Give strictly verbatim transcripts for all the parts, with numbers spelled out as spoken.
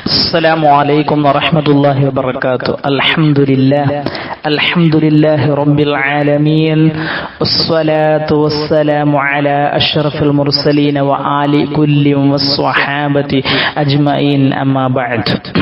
السلام عليكم ورحمة الله وبركاته. الحمد لله الحمد لله رب العالمين، والصلاة والسلام على أشرف المرسلين وآل كل والصحابة أجمعين، أما بعد.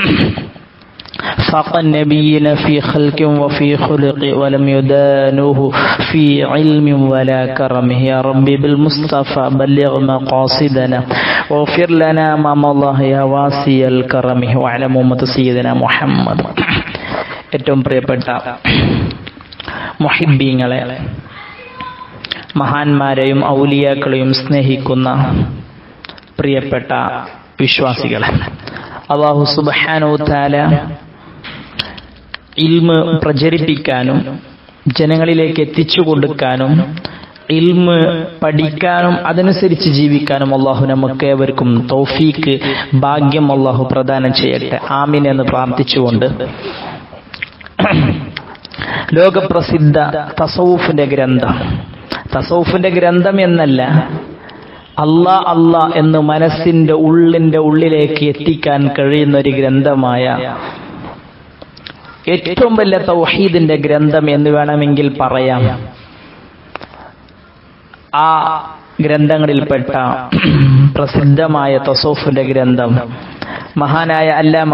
فاق النبيين في خلق وفي خلق ولم يدانوه في علم ولا كرم. يا ربي بالمصطفى بلغ مقاصدنا واغفر لنا ما مضى يا واسع الكرم وعلى محمد سيدنا محمد. ഏറ്റവും പ്രിയപ്പെട്ട മുഹിബ്ബീങ്ങളെ, മഹാന്മാരെയും ഔലിയാക്കളെയും സ്നേഹിക്കുന്ന പ്രിയപ്പെട്ട വിശ്വാസികളെ, അല്ലാഹു സുബ്ഹാനഹു വ തആല ഇൽമ് പ്രചരിപ്പിക്കാനും ജനങ്ങളിലേക്ക് എത്തിച്ചു കൊടുക്കാനും ഇൽമ് പഠിക്കാനും അതനുസരിച്ച് ജീവിക്കാനും അല്ലാഹു നമുക്ക് ഏവർക്കും തൗഫീക്ക് ഭാഗ്യം അല്ലാഹു പ്രദാനം ചെയ്യട്ടെ. ആമീൻ എന്ന് പ്രാർത്ഥിച്ചുകൊണ്ട് ലോകപ്രസിദ്ധ തസവുഫിന്റെ ഗ്രന്ഥം, തസവുഫിന്റെ ഗ്രന്ഥം എന്നല്ല, അല്ലാ അല്ലാ എന്ന് മനസ്സിന്റെ ഉള്ളിന്റെ ഉള്ളിലേക്ക് എത്തിക്കാൻ കഴിയുന്ന ഒരു ഗ്രന്ഥമായ ഏറ്റവും വലിയ തൗഹീദിന്റെ ഗ്രന്ഥം എന്ന് വേണമെങ്കിൽ പറയാം. ആ ഗ്രന്ഥങ്ങളിൽപ്പെട്ട പ്രസിദ്ധമായ തസവുഫിന്റെ ഗ്രന്ഥം മഹാനായ അല്ലാമ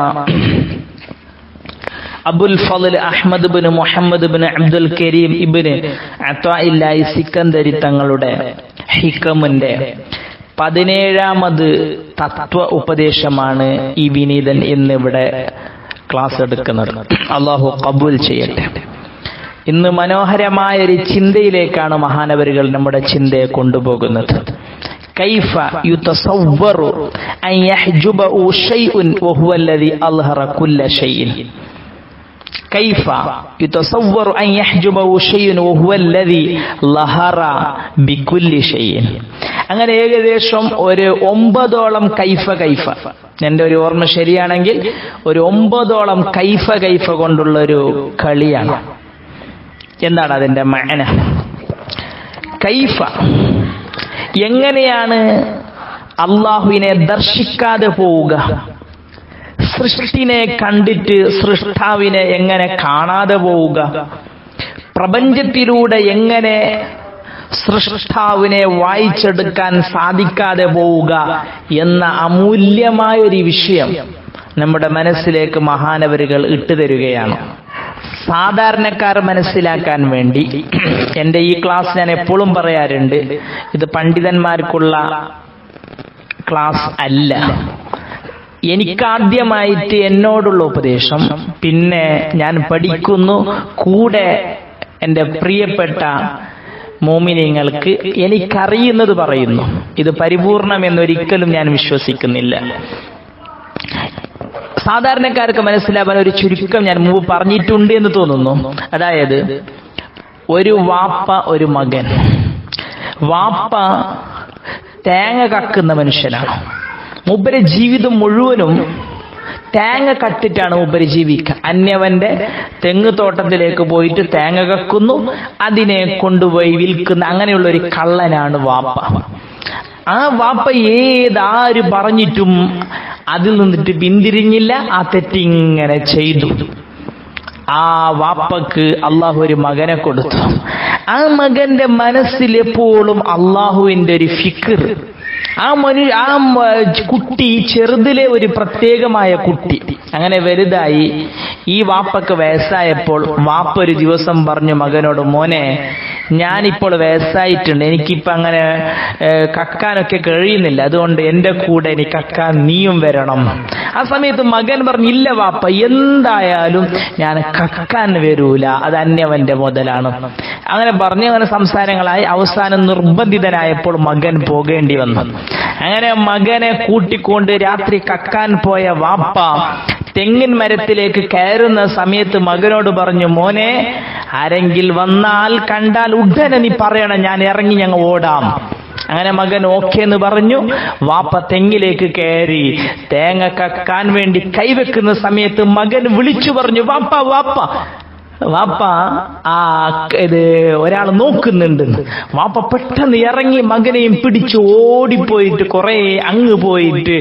Abul Fazl Ahmad bin Muhammad bin Abdul Karim Ibn Ataillah Sikandari തങ്ങളുടെ ഹിക്കമിന്റെ പതിനേഴാമത് തത്വ ഉപദേശമാണ് ഈ വിനീതൻ എന്നിവിടെ ക്ലാസ് എടുക്കുന്നത്. അല്ലാഹു ഖബൂൽ ചെയ്യട്ടെ. ഇന്ന് മനോഹരമായ ഒരു ചിന്തയിലേക്കാണ് മഹാനവരുകൾ നമ്മുടെ ചിന്തയെ കൊണ്ടുപോകുന്നത്. കൈഫ യുതസവ്വറു അൻ യഹ്ജുബു ശൈഉൻ വഹുവ അല്ലദി അൽഹറ കുല്ല ശൈഇൻ. കൈഫ യുതസവ്വറു അൻ യഹ്ജുബു ശൈഉൻ വഹുവ അല്ലദി ലഹറ ബികുല്ലി ശൈഇൻ. അങ്ങനെ ഏകദേശം ഒരു ഒമ്പതോളം കൈഫ കൈഫ, എന്റെ ഒരു ഓർമ്മ ശരിയാണെങ്കിൽ ഒരു ഒമ്പതോളം കൈഫ കൈഫ കൊണ്ടുള്ള ഒരു കളിയാണ്. എന്താണ് അതിന്റെ മഅന? കൈഫ, എങ്ങനെയാണ് അള്ളാഹുവിനെ ദർശിക്കാതെ പോവുക? സൃഷ്ടിനെ കണ്ടിട്ട് സൃഷ്ടാവിനെ എങ്ങനെ കാണാതെ പോവുക? പ്രപഞ്ചത്തിലൂടെ എങ്ങനെ സൃഷ്ടാവിനെ വായിച്ചെടുക്കാൻ സാധിക്കാതെ പോവുക എന്ന അമൂല്യമായൊരു വിഷയം നമ്മുടെ മനസ്സിലേക്ക് മഹാനവരുകൾ ഇട്ടുതരികയാണ്. സാധാരണക്കാർ മനസ്സിലാക്കാൻ വേണ്ടി എന്റെ ഈ ക്ലാസ് ഞാൻ എപ്പോഴും പറയാറുണ്ട്, ഇത് പണ്ഡിതന്മാർക്കുള്ള ക്ലാസ് അല്ല. എനിക്കാദ്യമായിട്ട് എന്നോടുള്ള ഉപദേശം, പിന്നെ ഞാൻ പഠിക്കുന്നു, കൂടെ എന്റെ പ്രിയപ്പെട്ട മോമിനിങ്ങൾക്ക് എനിക്കറിയുന്നത് പറയുന്നു. ഇത് പരിപൂർണം എന്നൊരിക്കലും ഞാൻ വിശ്വസിക്കുന്നില്ല. സാധാരണക്കാർക്ക് മനസ്സിലാവാൻ ഒരു ചുരുക്കം ഞാൻ മുമ്പ് പറഞ്ഞിട്ടുണ്ട് എന്ന് തോന്നുന്നു. അതായത്, ഒരു വാപ്പ ഒരു മകൻ. വാപ്പ തേങ്ങ കക്കുന്ന മനുഷ്യനാണ്. മൂപ്പരെ ജീവിതം മുഴുവനും തേങ്ങ കട്ടിട്ടാണ് മൂപ്പര് ജീവിക്കുക. അന്യവന്റെ തെങ്ങ് തോട്ടത്തിലേക്ക് പോയിട്ട് തേങ്ങ കക്കുന്നു, അതിനെ കൊണ്ടുപോയി വിൽക്കുന്ന അങ്ങനെയുള്ള ഒരു കള്ളനാണ് വാപ്പ. ആ വാപ്പ ഏതാര് പറഞ്ഞിട്ടും അതിൽ നിന്നിട്ട് പിന്തിരിഞ്ഞില്ല, ആ തെറ്റിങ്ങനെ ചെയ്തു. ആ വാപ്പക്ക് അള്ളാഹു ഒരു മകനെ കൊടുത്തു. ആ മകന്റെ മനസ്സിൽ എപ്പോഴും അള്ളാഹുവിന്റെ ഒരു ഫിക്ർ. ആ മനു ആ കുട്ടി ചെറുതിലെ ഒരു പ്രത്യേകമായ കുട്ടി. അങ്ങനെ വലുതായി ഈ വാപ്പക്ക് വയസ്സായപ്പോൾ വാപ്പ ഒരു ദിവസം പറഞ്ഞു മകനോട്, മോനെ, ഞാനിപ്പോൾ വയസ്സായിട്ടുണ്ട്, എനിക്കിപ്പോ അങ്ങനെ കക്കാനൊക്കെ കഴിയുന്നില്ല, അതുകൊണ്ട് എന്റെ കൂടെ ഇനി കക്കാൻ നീയും വരണം. ആ സമയത്ത് മകൻ പറഞ്ഞു, ഇല്ല വാപ്പ, എന്തായാലും ഞാൻ കക്കാൻ വരൂല, അത് അന്യവന്റെ മുതലാണ്. അങ്ങനെ പറഞ്ഞു അങ്ങനെ സംസാരങ്ങളായി അവസാനം നിർബന്ധിതനായപ്പോൾ മകൻ പോകേണ്ടി വന്നു. അങ്ങനെ മകനെ കൂട്ടിക്കൊണ്ട് രാത്രി കക്കാൻ പോയ വാപ്പ തെങ്ങിൻ മരത്തിലേക്ക് കയറുന്ന സമയത്ത് മകനോട് പറഞ്ഞു, മോനെ, ആരെങ്കിൽ വന്നാൽ കണ്ടാൽ ഉടനെ നീ പറയണം, ഞാൻ ഇറങ്ങി ഞങ്ങൾ ഓടാം. അങ്ങനെ മകൻ ഓക്കെ എന്ന് പറഞ്ഞു. വാപ്പ തെങ്ങിലേക്ക് കയറി തേങ്ങ കക്കാൻ വേണ്ടി കൈവെക്കുന്ന സമയത്ത് മകൻ വിളിച്ചു പറഞ്ഞു, വാപ്പ വാപ്പ വാപ്പ ആ ഇത് ഒരാൾ നോക്കുന്നുണ്ട്. വാപ്പ പെട്ടെന്ന് ഇറങ്ങി മകനെയും പിടിച്ച് ഓടിപ്പോയിട്ട് കുറെ അങ്ങ് പോയിട്ട്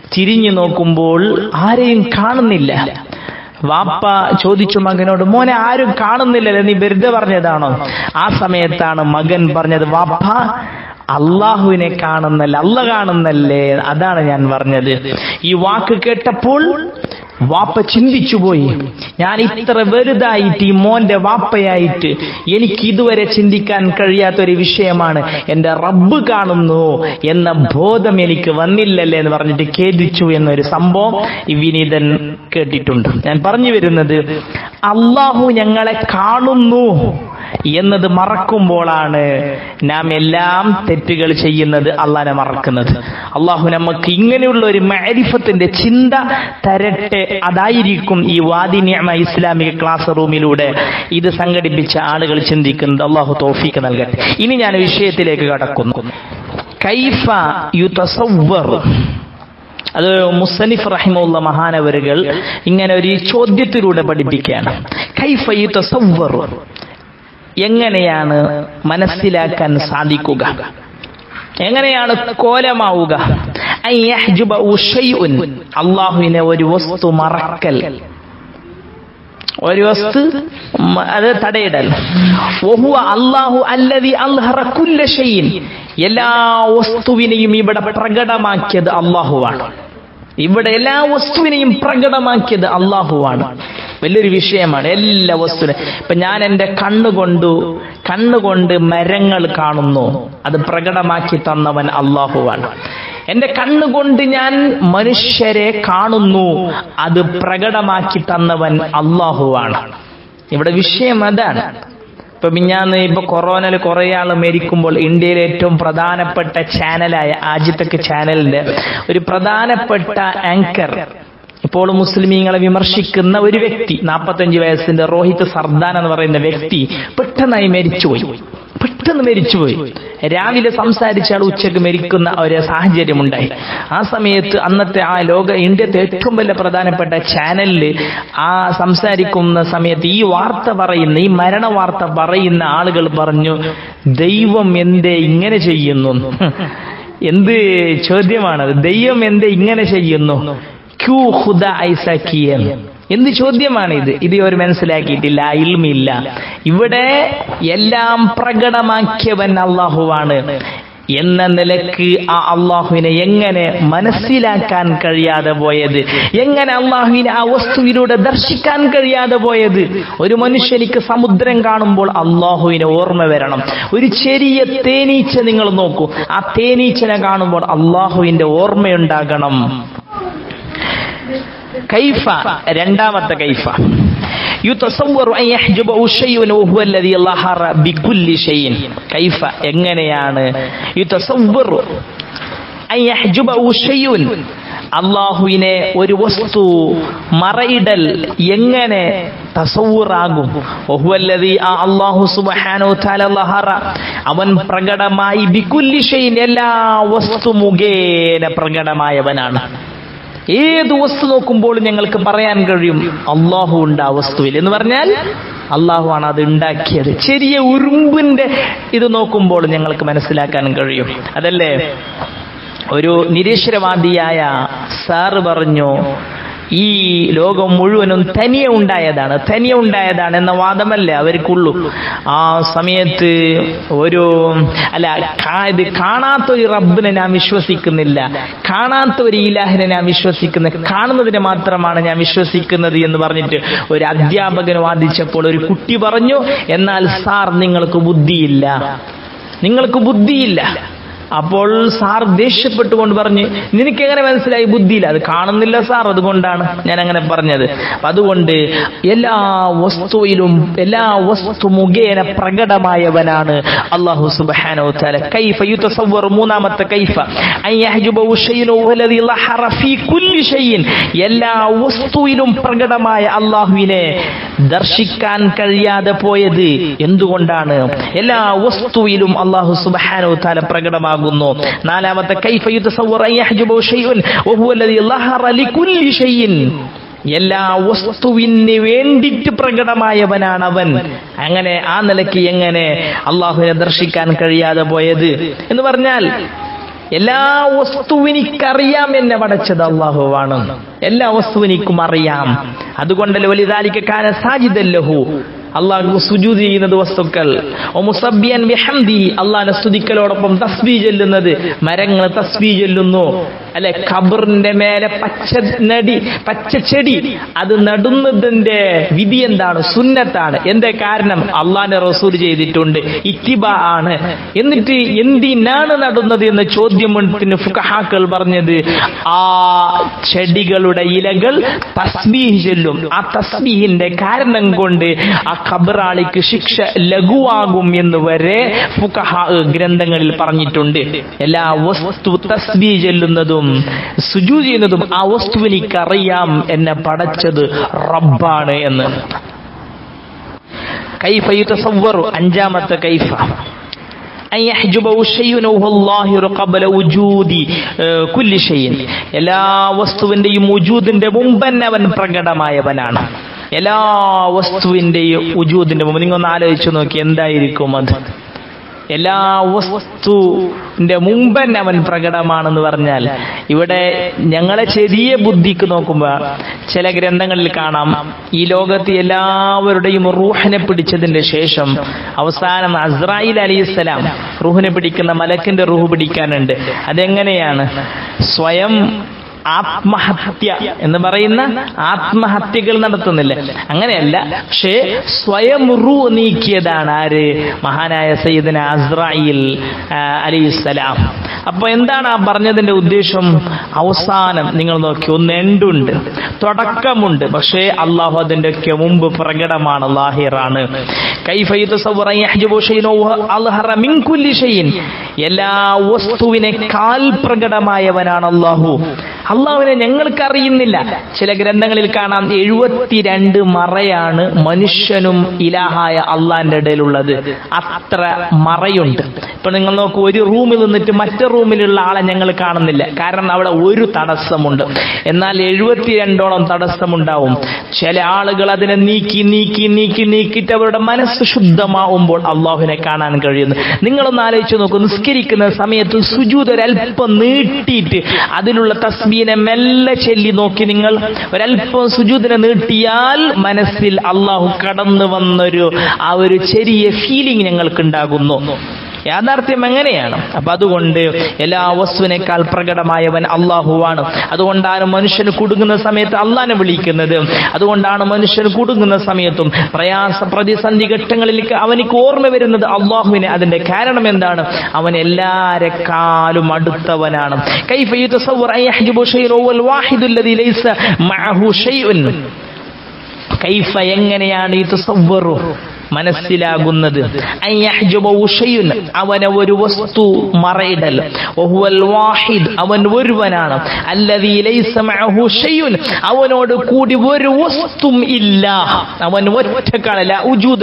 തിരിഞ്ഞു നോക്കുമ്പോൾ ആരെയും കാണുന്നില്ല. വാപ്പ ചോദിച്ചു മകനോട്, മോനെ ആരും കാണുന്നില്ലല്ലോ, നീ വെറുതെ പറഞ്ഞതാണോ? ആ സമയത്താണ് മകൻ പറഞ്ഞത്, വാപ്പ അള്ളാഹുവിനെ കാണുന്നല്ലേ, അല്ല കാണുന്നല്ലേ, അതാണ് ഞാൻ പറഞ്ഞത്. ഈ വാക്ക് കേട്ടപ്പോൾ വാപ്പ ചിന്തിച്ചുപോയി, ഞാൻ ഇത്ര വലുതായിട്ട് ഈ മോന്റെ വാപ്പയായിട്ട് എനിക്ക് ഇതുവരെ ചിന്തിക്കാൻ കഴിയാത്തൊരു വിഷയമാണ് എന്റെ റബ്ബ് കാണുന്നു എന്ന ബോധം എനിക്ക് വന്നില്ലല്ലേ എന്ന് പറഞ്ഞിട്ട് ഖേദിച്ചു എന്നൊരു സംഭവം ഈ വിനീതൻ കേട്ടിട്ടുണ്ട്. ഞാൻ പറഞ്ഞു വരുന്നത്, അള്ളാഹു ഞങ്ങളെ കാണുന്നു എന്നത് മറക്കുമ്പോഴാണ് നാം എല്ലാം തെറ്റുകൾ ചെയ്യുന്നത്, അള്ളാഹനെ മറക്കുന്നത്. അള്ളാഹു നമുക്ക് ഇങ്ങനെയുള്ള ഒരു മഅരിഫത്തിന്റെ ചിന്ത തരട്ടെ. അതായിരിക്കും ഈ വാദി നിഅമ ഇസ്ലാമിക ക്ലാസ് റൂമിലൂടെ ഇത് സംഘടിപ്പിച്ച ആളുകൾ ചിന്തിക്കുന്നത്. അള്ളാഹു തൗഫീഖ് നൽകട്ടെ. ഇനി ഞാൻ വിഷയത്തിലേക്ക് കടക്കുന്നു. കൈഫ യുതസവ്വർ, അത് മുസന്നിഫ് റഹിമഹുള്ള മഹാനവറുകൾ ഇങ്ങനെ ഒരു ചോദ്യത്തിലൂടെ പഠിപ്പിക്കുകയാണ്. കൈഫ യുതസവ്വർ, എങ്ങനെയാണ് മനസ്സിലാക്കാൻ സാധിക്കുക, എങ്ങനെയാണ് കോലമാവുക? അള്ളാഹുവിനെ ഒരു വസ്തു മറക്കൽ, ഒരു വസ്തു അത് തടയിടൽ. അല്ലാഹു അല്ലദി അൽഹറ കുല്ല ഷൈഇൻ, എല്ലാ വസ്തുവിനെയും ഇവിടെ പ്രകടമാക്കിയത് അള്ളാഹുവാണ്. ഇവിടെ എല്ലാ വസ്തുവിനെയും പ്രകടമാക്കിയത് അള്ളാഹുവാണ്. വലിയൊരു വിഷയമാണ് എല്ലാ വസ്തുവിനും. ഇപ്പൊ ഞാൻ എന്റെ കണ്ണുകൊണ്ടു കണ്ണുകൊണ്ട് മരങ്ങൾ കാണുന്നു, അത് പ്രകടമാക്കി തന്നവൻ അള്ളാഹുവാണ്. എന്റെ കണ്ണുകൊണ്ട് ഞാൻ മനുഷ്യരെ കാണുന്നു, അത് പ്രകടമാക്കി തന്നവൻ അള്ളാഹുവാണ്. ഇവിടെ വിഷയം അതാണ്. ഇപ്പൊ മിഞ്ഞാന്ന് ഇപ്പൊ കൊറോണയിൽ കുറെ ആള് മരിക്കുമ്പോൾ ഇന്ത്യയിലെ ഏറ്റവും പ്രധാനപ്പെട്ട ചാനലായ ആജിത്തക്ക് ചാനലിന്റെ ഒരു പ്രധാനപ്പെട്ട ആങ്കർ, ഇപ്പോൾ മുസ്ലിമീങ്ങളെ വിമർശിക്കുന്ന ഒരു വ്യക്തി, നാൽപ്പത്തഞ്ച് വയസ്സിന്റെ റോഹിത് സർദാൻ എന്ന് പറയുന്ന വ്യക്തി പെട്ടെന്നായി മരിച്ചുപോയി. പെട്ടെന്ന് മരിച്ചുപോയി. രാവിലെ സംസാരിച്ചാൽ ഉച്ചക്ക് മരിക്കുന്ന ഒരു സാഹചര്യം ഉണ്ടായി. ആ സമയത്ത് അന്നത്തെ ആ ലോക ഇന്ത്യത്തെ ഏറ്റവും വലിയ പ്രധാനപ്പെട്ട ചാനലില് ആ സംസാരിക്കുന്ന സമയത്ത് ഈ വാർത്ത പറയുന്ന, ഈ മരണ വാർത്ത പറയുന്ന ആളുകൾ പറഞ്ഞു, ദൈവം എന്തേ ഇങ്ങനെ ചെയ്യുന്നു? എന്ത് ചോദ്യമാണത്? ദൈവം എന്തേ ഇങ്ങനെ ചെയ്യുന്നു? ക്യൂ ഖുദ ഐസക്കിയൻ, എന്ത് ചോദ്യമാണിത്? ഇത് ഇവർ മനസ്സിലാക്കിയിട്ടില്ല, ഇൽമില്ല. ഇവിടെ എല്ലാം പ്രകടമാക്കിയവൻ അള്ളാഹുവാണ് എന്ന നിലക്ക് ആ അള്ളാഹുവിനെ എങ്ങനെ മനസ്സിലാക്കാൻ കഴിയാതെ പോയത്, എങ്ങനെ അള്ളാഹുവിനെ ആ വസ്തുവിലൂടെ ദർശിക്കാൻ കഴിയാതെ പോയത്? ഒരു മനുഷ്യനിക്ക് സമുദ്രം കാണുമ്പോൾ അള്ളാഹുവിനെ ഓർമ്മ വരണം. ഒരു ചെറിയ തേനീച്ച നിങ്ങൾ നോക്കൂ, ആ തേനീച്ചനെ കാണുമ്പോൾ അള്ളാഹുവിന്റെ ഓർമ്മയുണ്ടാകണം. കൈഫ, രണ്ടാമത്തെ കൈഫ, യുതസവ്വറു അൻ യഹ്ജബഹു ശൈഉൻ വഹുവ അല്ലദീ ലഹറ ബികുല്ലി ശൈഇൻ. കൈഫ, എങ്ങനെയാണ്? യുതസവ്വറു അൻ യഹ്ജബഹു ശൈഉൻ, അള്ളാഹുവിനെ ഒരു വസ്തു മറയിടൽ എങ്ങനെ തസവ്വുറാകും? വഹുവ അല്ലദീ, അല്ലാഹു സുബ്ഹാനഹു വ തആല ലഹറ, അവൻ പ്രകടമായി ബികുല്ലി ശൈഇൻ, എല്ലാ വസ്തു മുഖേന പ്രകടമായവനാണ്. ഏത് വസ്തു നോക്കുമ്പോൾ ഞങ്ങൾക്ക് പറയാൻ കഴിയും അള്ളാഹു ഉണ്ട് ആ വസ്തുവിൽ എന്ന് പറഞ്ഞാൽ അള്ളാഹു ആണ് അത് ഉണ്ടാക്കിയത്. ചെറിയ ഉറുമ്പിന്റെ ഇത് നോക്കുമ്പോൾ ഞങ്ങൾക്ക് മനസ്സിലാക്കാൻ കഴിയും. അതല്ലേ ഒരു നിരീശ്വരവാദിയായ സാറ് പറഞ്ഞു, ഈ ലോകം മുഴുവനും തനിയെ ഉണ്ടായതാണ്, തനിയെ ഉണ്ടായതാണ് എന്ന വാദമല്ലേ അവർക്കുള്ളൂ. ആ സമയത്ത് ഒരു അല്ല ഇത് കാണാത്തൊരു റബ്ബിനെ ഞാൻ വിശ്വസിക്കുന്നില്ല, കാണാത്ത ഒരു ഇലാഹിനെ ഞാൻ വിശ്വസിക്കുന്നത്, കാണുന്നതിനെ മാത്രമാണ് ഞാൻ വിശ്വസിക്കുന്നത് എന്ന് പറഞ്ഞിട്ട് ഒരു അധ്യാപകൻ വാദിച്ചപ്പോൾ ഒരു കുട്ടി പറഞ്ഞു, എന്നാൽ സാർ നിങ്ങൾക്ക് ബുദ്ധിയില്ല, നിങ്ങൾക്ക് ബുദ്ധിയില്ല. അപ്പോൾ സാർ ദേഷ്യപ്പെട്ടുകൊണ്ട് പറഞ്ഞു, നിനക്ക് എങ്ങനെ മനസ്സിലായി ബുദ്ധിയില്ല? അത് കാണുന്നില്ല സാർ, അതുകൊണ്ടാണ് ഞാൻ അങ്ങനെ പറഞ്ഞത്. അതുകൊണ്ട് എല്ലാ വസ്തുവിലും എല്ലാ വസ്തു മുഖേന പ്രകടമായവനാണ് അല്ലാഹു സുബ്ഹാനഹു വ തആല. കൈഫ യുതസവ്വറു, മൂന്നാമത്തെ കൈഫ, അൻ യഹ്ജബഹു ശൈഉൻ വല്ലദീ ലഹറ ഫീ കുല്ലി ശൈഇൻ, എല്ലാ വസ്തുവിലും പ്രകടമായ അല്ലാഹുവിനെ ദർശിക്കാൻ കഴിയാതെ പോയത് എന്തുകൊണ്ടാണ്? എല്ലാ വസ്തുവിലും അല്ലാഹു സുബ്ഹാനഹു വ തആല പ്രകടമാകുന്നു. നാലാമത്തെ കൈഫ യുതസവ്വറു അൻ യഹ്ജബഹു ശൈഉൻ വഹുവ അല്ലദീ ലഹറ ലികുല്ലി ശൈഇൻ, എല്ലാ വസ്തുവിന് വേണ്ടിയിട്ട് പ്രകടമായവനാണ് അവൻ. അങ്ങനെ ആ നിലയ്ക്ക് എങ്ങനെ അള്ളാഹുവിനെ ദർശിക്കാൻ കഴിയാതെ പോയത് എന്ന് പറഞ്ഞാൽ എല്ലാ വസ്തുവും എനിക്കറിയാം, എന്നെ പടച്ചത് അല്ലാഹുവാണ്, എല്ലാ വസ്തുവും എനിക്കും അറിയാം. അതുകൊണ്ടല്ലേ വലിദാലിക കാന സാജിദൻ ലഹു, അള്ളാഹു സുജൂദ് ചെയ്യുന്നത് വസ്തുക്കൾ. മുസബ്ബിയൻ ബിഹംദിഹി, അള്ളാഹിനെ സ്തുതിക്കലോടൊപ്പം തസ്ബീഹ് ചൊല്ലുന്നത്. മരങ്ങൾ തസ്ബീഹ് ചൊല്ലുന്നു അല്ലെ. ഖബറിന്റെ മേലെ പച്ച നടി പച്ച ചെടി അത് നടുന്നതിന്റെ വിധി എന്താണ്? സുന്നത്താണ്. എന്താ കാരണം? അള്ളാഹിന്റെ റസൂൽ ചെയ്തിട്ടുണ്ട്, ഇത്തിബാ ആണ്. എന്നിട്ട് എന്തിനാണ് നടുന്നത് എന്ന ചോദ്യത്തിന് ഫുഖഹാക്കൾ പറഞ്ഞത്, ആ ചെടികളുടെ ഇലകൾ തസ്ബീഹ് ചൊല്ലും. ആ തസ്ബീഹിന്റെ കാരണം കൊണ്ട് ആ ഖബറാളിക്ക് ശിക്ഷ ലഘുവാകും എന്ന് വരെ ഫുഖഹാ ഗ്രന്ഥങ്ങളിൽ പറഞ്ഞിട്ടുണ്ട്. എല്ലാ വസ്തു തസ്ബീഹ് ചൊല്ലുന്നതും സുജൂദ് ചെയ്യുന്നതും ആ വസ്തുവിന് എനിക്കറിയാം, എന്നെ പടച്ചത് റബ്ബാണ് എന്ന്. കൈഫ യുതസവ്വറു, അഞ്ചാമത്തെ കൈഫ, എല്ലാ വസ്തുവിന്റെയും വജൂദിന്റെ മുമ്പന്നെ അവൻ പ്രകടമായവനാണ്. എല്ലാ വസ്തുവിന്റെയും വജൂദിന്റെ മുമ്പ് നിങ്ങൾ ഒന്ന് ആലോചിച്ചു നോക്കി, എന്തായിരിക്കും അത്? എല്ലാ വസ്തുവിന്റെ മുമ്പന്നെ അവൻ പ്രകടമാണെന്ന് പറഞ്ഞാൽ, ഇവിടെ ഞങ്ങളെ ചെറിയ ബുദ്ധിക്ക് നോക്കുമ്പോൾ ചില ഗ്രന്ഥങ്ങളിൽ കാണാം, ഈ ലോകത്ത് എല്ലാവരുടെയും റൂഹിനെ പിടിച്ചതിന്റെ ശേഷം അവസാനം അസ്രായിൽ അലൈഹിസ്സലാം റൂഹിനെ പിടിക്കുന്ന മലക്കിന്റെ റൂഹ് പിടിക്കാനുണ്ട്. അതെങ്ങനെയാണ്? സ്വയം ആത്മഹത്യ എന്ന് പറയുന്ന ആത്മഹത്യകൾ നടത്തുന്നില്ല, അങ്ങനെയല്ല. പക്ഷേ സ്വയം റൂ നീക്കിയതാണ് ആര്? മഹാനായ സയ്യിദുന അസ്രായിൽ അലൈഹിസ്സലാം. അപ്പൊ എന്താണ് ആ പറഞ്ഞതിന്റെ ഉദ്ദേശം? അവസാനം നിങ്ങൾ നോക്കി, ഒന്ന് എൻഡുണ്ട്, തുടക്കമുണ്ട്, പക്ഷേ അള്ളാഹു അതിന്റെ ഒക്കെ മുമ്പ് പ്രകടമാണ്, ലാഹിറാണ്. കൈഫ യുതസവ്വറു യഹ്ജബു ശൈഅൻ അൽഹറ മിൻ കുല്ലി ശൈഇൻ, എല്ലാ വസ്തുവിനേക്കാൾ പ്രകടമായവനാണ് അള്ളാഹു. അള്ളാഹുവിനെ ഞങ്ങൾക്ക് അറിയുന്നില്ല. ചില ഗ്രന്ഥങ്ങളിൽ കാണാം എഴുപത്തിരണ്ട് മറയാണ് മനുഷ്യനും ഇലാഹായ അള്ളാന്റെ ഇടയിലുള്ളത്. അത്ര മറയുണ്ട്. ഇപ്പൊ നിങ്ങൾ നോക്കൂ, ഒരു റൂമിൽ നിന്നിട്ട് മറ്റേ റൂമിലുള്ള ആളെ ഞങ്ങൾ കാണുന്നില്ല, കാരണം അവിടെ ഒരു തടസ്സമുണ്ട്. എന്നാൽ എഴുപത്തിരണ്ടോളം തടസ്സമുണ്ടാവും. ചില ആളുകൾ അതിനെ നീക്കി നീക്കി നീക്കി നീക്കിയിട്ട് അവരുടെ മനസ്സ് ശുദ്ധമാവുമ്പോൾ അള്ളാഹുവിനെ കാണാൻ കഴിയുന്നു. നിങ്ങളൊന്ന് ആലോചിച്ച് നോക്കൂ, നിസ്കരിക്കുന്ന സമയത്ത് സുജൂദ് ഒരൽപ്പം നീട്ടിയിട്ട് അതിലുള്ള തസ്ബീഹിനെ മെല്ലെ ചൊല്ലി നോക്കി. നിങ്ങൾ ഒരൽപ്പം സുജൂദിനെ നീട്ടിയാൽ മനസ്സിൽ അള്ളാഹു കടന്നു വന്നൊരു ആ ഒരു ചെറിയ ഫീലിംഗ് ഞങ്ങൾക്ക് ഉണ്ടാകുന്നു. യാഥാർത്ഥ്യം എങ്ങനെയാണ്? അപ്പൊ അതുകൊണ്ട് എല്ലാ വസ്തുവിനേക്കാൾ പ്രകടമായവൻ അള്ളാഹുവാണ്. അതുകൊണ്ടാണ് മനുഷ്യന് കുടുങ്ങുന്ന സമയത്ത് അള്ളാഹിനെ വിളിക്കുന്നത്. അതുകൊണ്ടാണ് മനുഷ്യന് കുടുങ്ങുന്ന സമയത്തും പ്രയാസ പ്രതിസന്ധി ഘട്ടങ്ങളിലേക്ക് അവനിക്ക് ഓർമ്മ വരുന്നത് അള്ളാഹുവിനെ. അതിന്റെ കാരണം എന്താണ്? അവൻ എല്ലാരെക്കാളും അടുത്തവനാണ്. കൈഫ യുതസവ്വറു യഹ്ജബു ശൈഅൻ വൽ വാഹിദുല്ലദീ ലൈസ മഅഹു ശൈഉൻ. കൈഫ എങ്ങനെയാണ് യുതസവ്വറു മനസ്സിലാകുന്നത്? അവനെ ഒരു വസ്തു മറയിടൽ. അവൻ ഒരുവനാണ്. അവനോട് കൂടി ഒരു വസ്തും ഇല്ല. അവൻ ഒറ്റക്കാണല്ല.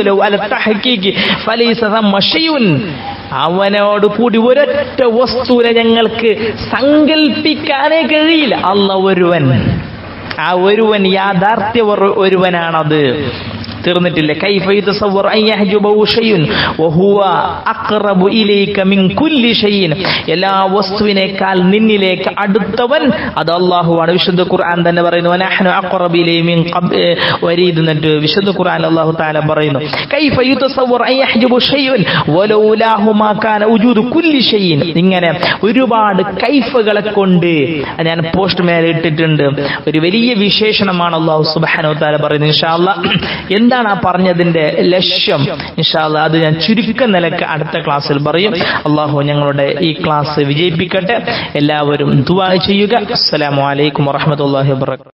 അവനോട് കൂടി ഒരൊറ്റ വസ്തുവിനെ ഞങ്ങൾക്ക് സങ്കല്പിക്കാനേ കഴിയില്ല. അല്ലാഹു ഒരുവൻ. ആ ഒരുവൻ യാഥാർത്ഥ്യ ഒരുവനാണത്. തീർന്നിട്ടില്ല. കൈഫ യുതസവ്വറു അൻ യഹ്ജബഹു ശൈഉൻ വഹുവ അഖ്റബു ഇലൈക മിൻ കുല്ലി ശൈഇൻ. എല്ലാ വസ്തുവിനേക്കാൾ നിന്നിലേക്ക് അടുത്തവൻ അത് അല്ലാഹുവാണ്. വിശുദ്ധ ഖുർആൻ തന്നെ പറയുന്നു, വനഹ്നു അഖ്റബു ഇലൈഹി മിൻ വരീദ് എന്നിട്ട് വിശുദ്ധ ഖുർആൻ അല്ലാഹു തആല പറയുന്നു, കൈഫ യുതസവ്വറു അൻ യഹ്ജബു ശൈഉൻ വലൗലാഹു മാ കാന വജൂദു കുല്ലി ശൈഇൻ. ഇങ്ങനെ ഒരുപാട് കൈഫകളെ കൊണ്ട് ഞാൻ പോസ്റ്റ് മേലെ ഇട്ടിട്ടുണ്ട്. ഒരു വലിയ വിശേഷണമാണ് അല്ലാഹു സുബ്ഹാനഹു വ തആല പറയുന്നത്. ഇൻഷാ അല്ലാഹ് എന്താണ് ആ പറഞ്ഞതിന്റെ ലക്ഷ്യം? ഇൻഷാ അല്ലാഹ് അത് ഞാൻ ചുരുക്ക നിലക്ക് അടുത്ത ക്ലാസ്സിൽ പറയും. അള്ളാഹു ഞങ്ങളുടെ ഈ ക്ലാസ് വിജയിപ്പിക്കട്ടെ. എല്ലാവരും ദുആ ചെയ്യുക. അസ്സലാമു അലൈക്കും വറഹ്മത്തുള്ളാഹി വബറകാതുഹു.